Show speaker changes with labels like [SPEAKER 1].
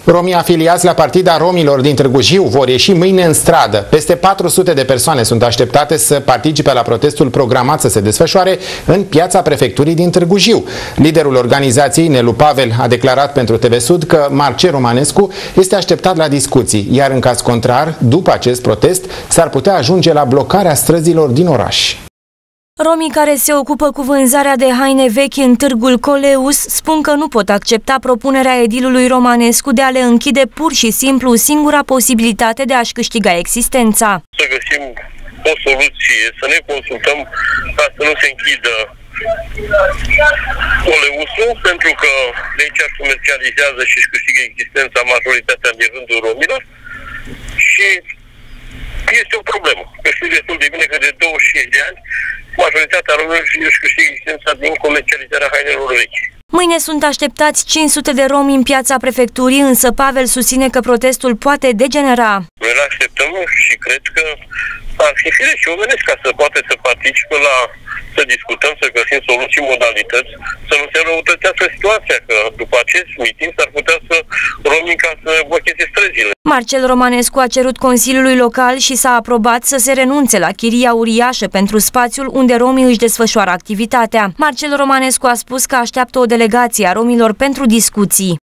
[SPEAKER 1] Romii afiliați la Partida Romilor din Târgu Jiu vor ieși mâine în stradă. Peste 400 de persoane sunt așteptate să participe la protestul programat să se desfășoare în piața prefecturii din Târgu Jiu. Liderul organizației, Nelu Pavel, a declarat pentru TV Sud că Marcel Romanescu este așteptat la discuții, iar în caz contrar, după acest protest, s-ar putea ajunge la blocarea străzilor din oraș.
[SPEAKER 2] Romii care se ocupă cu vânzarea de haine vechi în târgul Coleus spun că nu pot accepta propunerea edilului Romanescu de a le închide pur și simplu singura posibilitate de a-și câștiga existența.
[SPEAKER 3] Să găsim o soluție, să ne consultăm ca să nu se închidă Coleusul, pentru că de aici își comercializează și își câștigă existența majoritatea din rândul romilor și este o problemă. Că știu destul de bine că de 20 de ani majoritatea romilor își câștigă existența din comercializarea hainelor vechi.
[SPEAKER 2] Mâine sunt așteptați 500 de romi în piața prefecturii, însă Pavel susține că protestul poate degenera.
[SPEAKER 3] Noi îl așteptăm și cred că ar fi firesc și omenesc ca să poate să participe să discutăm, să găsim soluții, modalități, să nu se răutățească situația, că după acest miting s-ar putea să romii ca să blocheze străzile.
[SPEAKER 2] Marcel Romanescu a cerut Consiliului Local și s-a aprobat să se renunțe la chiria uriașă pentru spațiul unde romii își desfășoară activitatea. Marcel Romanescu a spus că așteaptă o delegație a romilor pentru discuții.